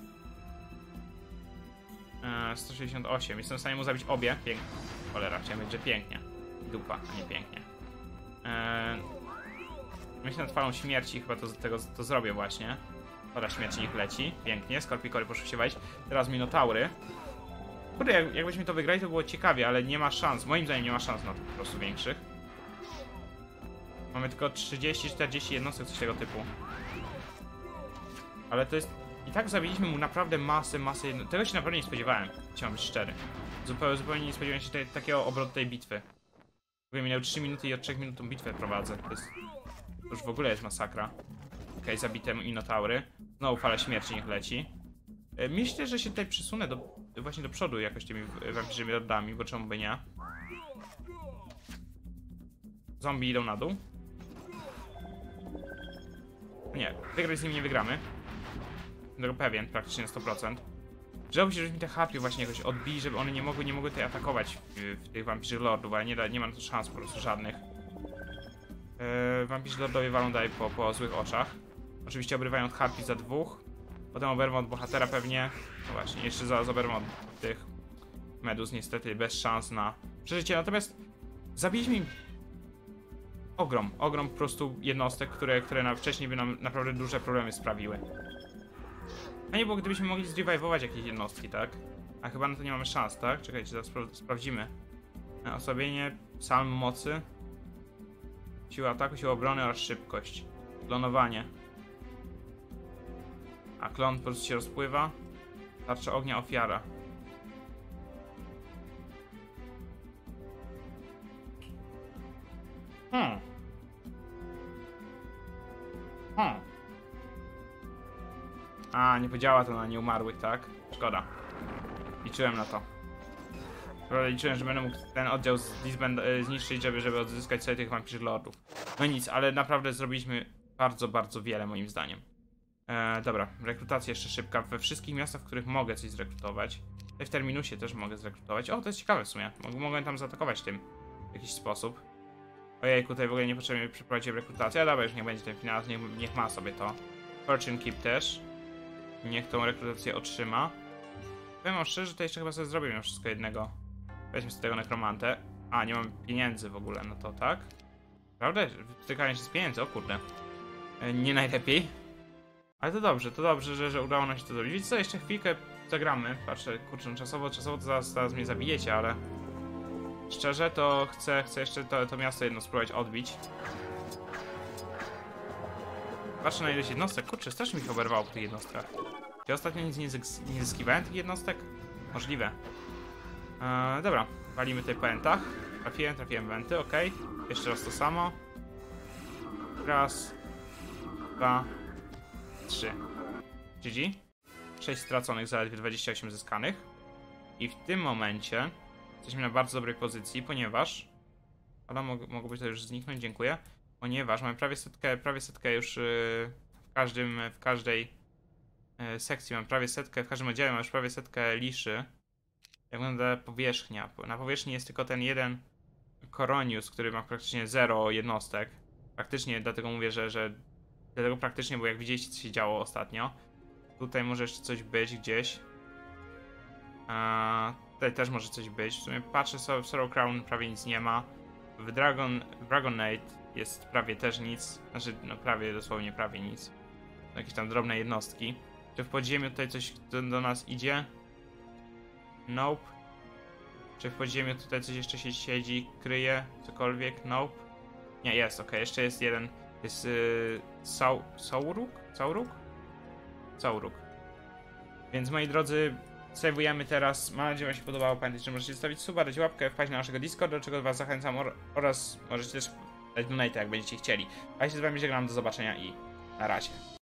Eee, sto sześćdziesiąt osiem, jestem w stanie mu zabić obie. Pięknie. Cholera, chciałem powiedzieć, że pięknie. Dupa, a nie pięknie. Eee, myślę nad falą śmierci, chyba to, tego, to zrobię właśnie. Woda śmierci niech leci. Pięknie, skorpikory poszły się wejść. Teraz minotaury. Kurde, jak, jakbyśmy to wygrali, to było ciekawie, ale nie ma szans. Moim zdaniem nie ma szans na to po prostu większych. Mamy tylko trzydzieści czterdzieści jednostek, coś tego typu. Ale to jest... I tak zabiliśmy mu naprawdę masę, masę jednostek. Tego się naprawdę nie spodziewałem, chciałem być szczery. Zupełnie, zupełnie nie spodziewałem się tej, takiego obrotu tej bitwy. Minęły trzy minuty i od trzech minut tą bitwę prowadzę. To, jest... to już w ogóle jest masakra. Okej, okay, zabite minotaury. Znowu fala śmierci niech leci. Myślę, że się tutaj przysunę do, właśnie do przodu jakoś tymi wampirzymi lordami, bo czemu by nie. Zombie idą na dół. Nie, wygrać z nimi nie wygramy. Jestem tego pewien, praktycznie na sto procent. Żałuję się, żebyśmy te harpie właśnie jakoś odbili, żeby one nie mogły, nie mogły tutaj atakować w, w tych wampirzych lordów, ale nie, da, nie ma na to szans po prostu żadnych. Yy, wampirzy lordowie walą dalej po, po złych oczach. Oczywiście obrywają od harpi za dwóch. Potem oberwą od bohatera pewnie. No właśnie, jeszcze za, za oberwą od tych meduz niestety bez szans na przeżycie. Natomiast zabiliśmy im ogrom, ogrom po prostu jednostek, które, które na, wcześniej by nam naprawdę duże problemy sprawiły. A nie było, gdybyśmy mogli zrevivować jakieś jednostki, tak? A chyba na to nie mamy szans, tak? Czekajcie, zaraz spra sprawdzimy. Osłabienie, salm mocy, siła ataku, siła obrony oraz szybkość. Klonowanie. A klon po prostu się rozpływa. Tarcza ognia, ofiara. Hmm. Hmm. A, nie podziała to na nieumarłych, tak? Szkoda. Liczyłem na to. Prawda, liczyłem, że będę mógł ten oddział zniszczyć, żeby, żeby odzyskać sobie tych wampirzych lordów. No nic, ale naprawdę zrobiliśmy bardzo, bardzo wiele moim zdaniem. E, dobra, rekrutacja jeszcze szybka. We wszystkich miastach, w których mogę coś zrekrutować. W Terminusie też mogę zrekrutować. O, to jest ciekawe w sumie. Mog mogę tam zaatakować tym w jakiś sposób. Ojejku, tutaj w ogóle niepotrzebnie przeprowadziłem rekrutację. A dobra, już niech będzie ten finał, niech, niech ma sobie to. Fortune Keep też. Niech tą rekrutację otrzyma. Powiem wam szczerze, że to jeszcze chyba sobie zrobię mimo wszystko jednego. Weźmy z tego nekromantę. A, nie mam pieniędzy w ogóle, no to tak. Prawda? Wytykanie się z pieniędzy, o kurde. E, nie najlepiej. Ale to dobrze, to dobrze, że, że udało nam się to zrobić. Wiecie co, jeszcze chwilkę zagramy. Patrzę, kurczę, no czasowo, czasowo to zaraz, zaraz mnie zabijecie, ale... Szczerze, to chcę, chcę jeszcze to, to miasto jedno spróbować odbić. Patrzę na ilość jednostek. Kurczę, strasznie mi się oberwało po tych jednostkach. Czy ostatnio nic nie, zys nie zyskiwałem tych jednostek? Możliwe. Eee, dobra, walimy tutaj po entach. Trafiłem, trafiłem wenty, ok. Jeszcze raz to samo. Raz. Dwa. Trzy. G G. sześć straconych, zaledwie dwadzieścia osiem zyskanych. I w tym momencie jesteśmy na bardzo dobrej pozycji, ponieważ... Ale mog mogłoby to już zniknąć, dziękuję. Ponieważ mamy prawie setkę, prawie setkę już yy, w każdym, w każdej yy, sekcji mamy prawie setkę, w każdym oddziale mamy już prawie setkę liszy. Jak wygląda powierzchnia? Na powierzchni jest tylko ten jeden Koronius, który ma praktycznie zero jednostek. Praktycznie, dlatego mówię, że, że dlatego praktycznie, bo jak widzieliście, co się działo ostatnio. Tutaj może jeszcze coś być gdzieś. A, tutaj też może coś być. W sumie patrzę sobie, w Sorrow Crown prawie nic nie ma. W Dragon, w Dragonate jest prawie też nic. Znaczy, no prawie, dosłownie prawie nic. Jakieś tam drobne jednostki. Czy w podziemiu tutaj coś do, do nas idzie? Nope. Czy w podziemiu tutaj coś jeszcze się siedzi, kryje, cokolwiek? Nope. Nie, jest, ok. Jeszcze jest jeden. Jest yy, Sau, Sauruk? Sauruk? Sauruk. Więc moi drodzy, sejwujemy teraz. Mam nadzieję, że wam się podobało. Pamiętajcie, że możecie zostawić suba, dać łapkę, wpaść na naszego Discorda, do czego was zachęcam, or oraz możecie też dać donate, jak będziecie chcieli. A ja się z wami żegnam, do zobaczenia i na razie.